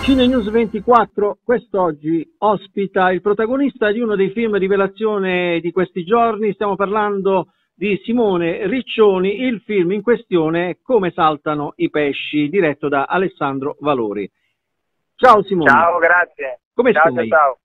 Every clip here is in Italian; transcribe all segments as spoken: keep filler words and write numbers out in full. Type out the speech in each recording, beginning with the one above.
Cinenews ventiquattro quest'oggi ospita il protagonista di uno dei film rivelazione di questi giorni. Stiamo parlando di Simone Riccioni. Il film in questione è Come saltano i pesci, diretto da Alessandro Valori. Ciao Simone. Ciao, grazie. Come ciao, stai? Ciao,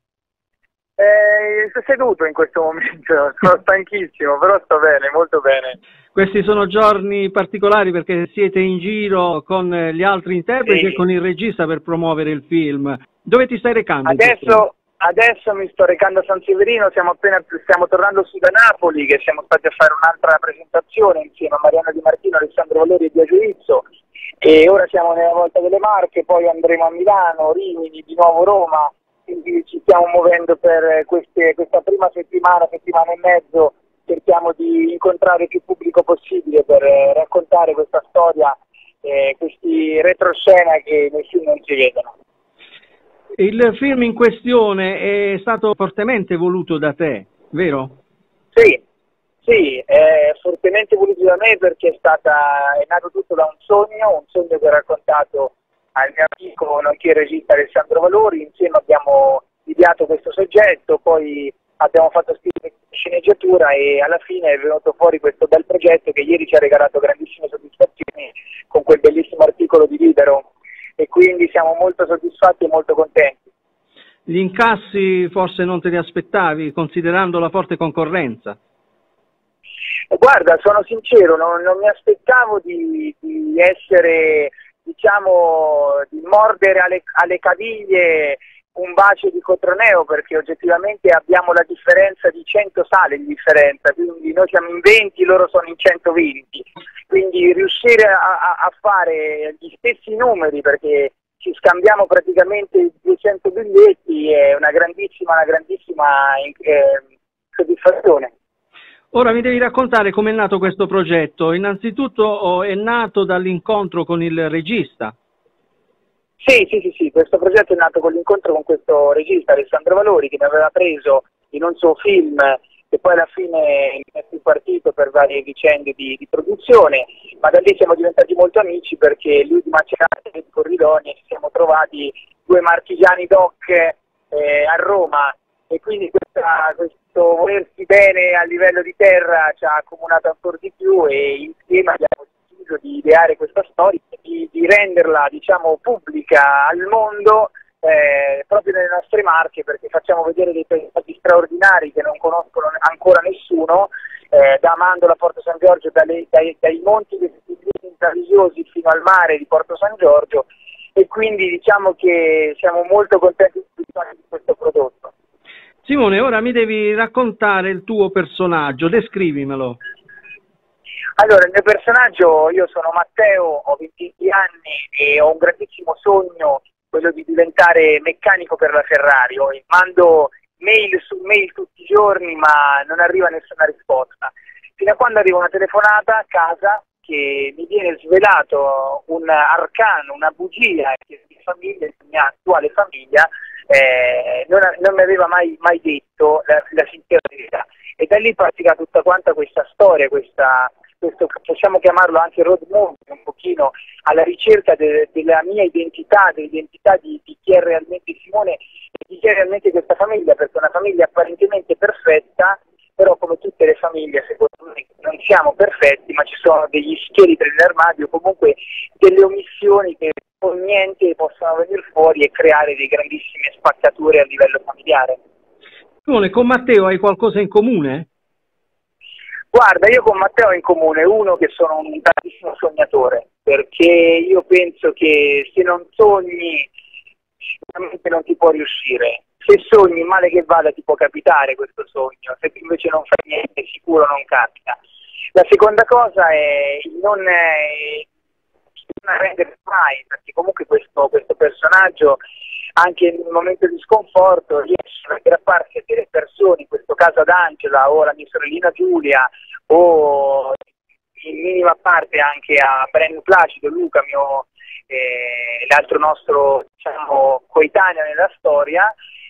eh, sto seduto in questo momento, sono stanchissimo, però sto bene, molto bene. Questi sono giorni particolari perché siete in giro con gli altri interpreti Sì. e con il regista per promuovere il film. Dove ti stai recando? Adesso, adesso mi sto recando a San Severino, siamo, appena, stiamo tornando su da Napoli, che siamo stati a fare un'altra presentazione insieme a Mariano Di Martino, Alessandro Valori e Biagio Izzo, e ora siamo nella Volta delle Marche, poi andremo a Milano, Rimini, di nuovo Roma, quindi ci stiamo muovendo per queste, questa prima settimana, settimana e mezzo. Cerchiamo di incontrare il più pubblico possibile per eh, raccontare questa storia, eh, questi retroscena che nei film non si vedono. Il film in questione è stato fortemente voluto da te, vero? Sì, sì, è fortemente voluto da me perché è, stata, è nato tutto da un sogno, un sogno che ho raccontato al mio amico, nonché regista Alessandro Valori. Insieme abbiamo ideato questo soggetto, poi abbiamo fatto scrivere sceneggiatura e alla fine è venuto fuori questo bel progetto che ieri ci ha regalato grandissime soddisfazioni con quel bellissimo articolo di Libero, e quindi siamo molto soddisfatti e molto contenti. Gli incassi forse non te li aspettavi, considerando la forte concorrenza? Guarda, sono sincero, non, non mi aspettavo di, di essere, diciamo, di mordere alle, alle caviglie un bacio di Cotroneo, perché oggettivamente abbiamo la differenza di cento sale di differenza, quindi noi siamo in venti, loro sono in centoventi, quindi riuscire a, a, a fare gli stessi numeri, perché ci scambiamo praticamente duecento biglietti, è una grandissima, una grandissima eh, soddisfazione. Ora mi devi raccontare com'è nato questo progetto. Innanzitutto oh, è nato dall'incontro con il regista. Sì, sì, sì, sì, questo progetto è nato con l'incontro con questo regista Alessandro Valori, che mi aveva preso in un suo film e poi alla fine è più partito per varie vicende di, di produzione, ma da lì siamo diventati molto amici perché lui di Macerata e di Corridoni e ci siamo trovati due marchigiani doc eh, a Roma, e quindi questa, questo volersi bene a livello di terra ci ha accomunato ancora di più, e insieme abbiamo deciso di ideare questa storia, di, di renderla, diciamo, pubblica al mondo, eh, proprio nelle nostre Marche, perché facciamo vedere dei paesaggi straordinari che non conoscono ancora nessuno, eh, da Amandola a Porto San Giorgio, dalle, dai, dai monti meravigliosi fino al mare di Porto San Giorgio, e quindi diciamo che siamo molto contenti di questo prodotto. Simone, ora mi devi raccontare il tuo personaggio, descrivimelo. Allora, il mio personaggio, io sono Matteo, ho venti anni e ho un grandissimo sogno, quello di diventare meccanico per la Ferrari. Mando mail su mail tutti i giorni, ma non arriva nessuna risposta. Fino a quando arriva una telefonata a casa che mi viene svelato un arcano, una bugia che la mia famiglia, la mia attuale famiglia, eh, non, non mi aveva mai, mai detto la, la sincera verità. E da lì partirà tutta quanta questa storia, questa... questo possiamo chiamarlo anche road movie, un pochino alla ricerca de, della mia identità, dell'identità di, di chi è realmente Simone e di chi è realmente questa famiglia, perché è una famiglia apparentemente perfetta, però come tutte le famiglie secondo me non siamo perfetti, ma ci sono degli scheletri nell'armadio, comunque delle omissioni che con niente possono venire fuori e creare dei grandissime spaccature a livello familiare. Simone, con Matteo hai qualcosa in comune? Guarda, io con Matteo ho in comune uno, che sono un grandissimo sognatore, perché io penso che se non sogni sicuramente non ti può riuscire. Se sogni, male che vada, ti può capitare questo sogno, se invece non fai niente sicuro non capita. La seconda cosa è il non, eh, non arrendere mai, perché comunque questo, questo personaggio anche in un momento di sconforto riesce ad aggrapparsi a delle persone, in questo caso ad Angela o alla mia sorellina Giulia, o in minima parte anche a Breno Placido, Luca, mio eh, l'altro nostro, diciamo, coetaneo nella storia,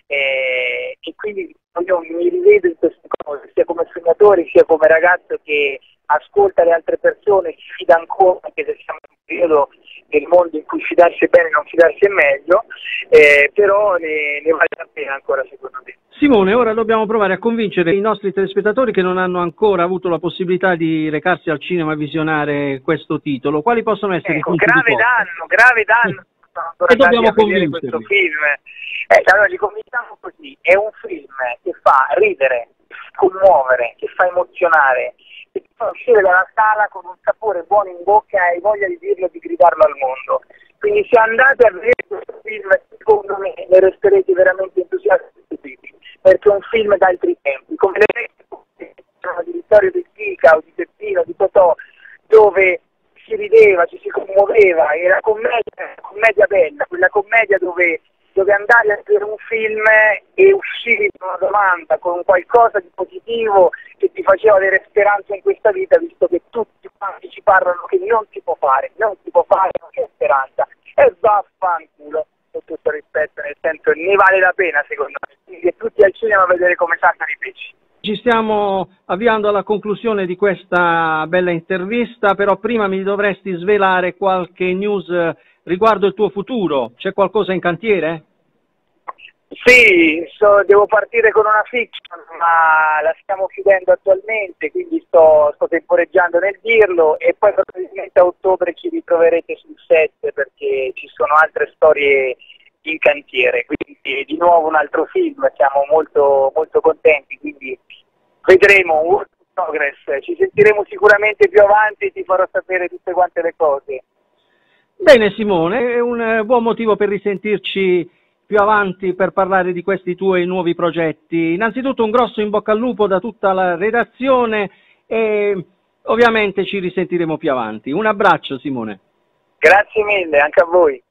eh, e quindi io mi rivedo in queste cose, sia come sognatore sia come ragazzo che ascolta le altre persone, si fida ancora, anche se siamo in un periodo nel mondo in cui fidarsi è bene e non fidarsi è meglio, eh, però ne, ne vale la pena ancora secondo me. Simone, ora dobbiamo provare a convincere i nostri telespettatori che non hanno ancora avuto la possibilità di recarsi al cinema a visionare questo titolo. Quali possono essere ecco, i punti grave di forza? danno, grave danno. Sono E dobbiamo a vedere questo film. Eh, allora li convinciamo così, è un film che fa ridere, commuovere, che fa emozionare, che ti fa uscire dalla sala con un sapore buono in bocca e hai voglia di dirlo e di gridarlo al mondo. Quindi se andate a vedere questo film, secondo me ne resterete veramente entusiasti, perché è un film d'altri tempi, come le vecchie di Vittorio De Sica o di Peppino, di Totò, dove si rideva, ci si commuoveva, era commedia, commedia bella, quella commedia dove, dove andare a vedere un film e uscire con una domanda, con qualcosa di positivo che ti faceva avere speranza in questa vita, visto che tutti quanti ci parlano che non si può fare, non si può fare, non c'è speranza, e vaffanculo, con tutto rispetto, nel senso ne vale la pena secondo me, quindi tutti al cinema a vedere come saltano i pesci. Ci stiamo avviando alla conclusione di questa bella intervista, però prima mi dovresti svelare qualche news riguardo il tuo futuro. C'è qualcosa in cantiere? Sì, so, devo partire con una fiction, ma la stiamo chiudendo attualmente, quindi sto, sto temporeggiando nel dirlo, e poi probabilmente a ottobre ci ritroverete sul set perché ci sono altre storie in cantiere, quindi di nuovo un altro film, siamo molto, molto contenti, quindi vedremo, un work in progress, ci sentiremo sicuramente più avanti e ti farò sapere tutte quante le cose. Bene Simone, è un buon motivo per risentirci più avanti per parlare di questi tuoi nuovi progetti. Innanzitutto un grosso in bocca al lupo da tutta la redazione e ovviamente ci risentiremo più avanti. Un abbraccio Simone. Grazie mille, anche a voi.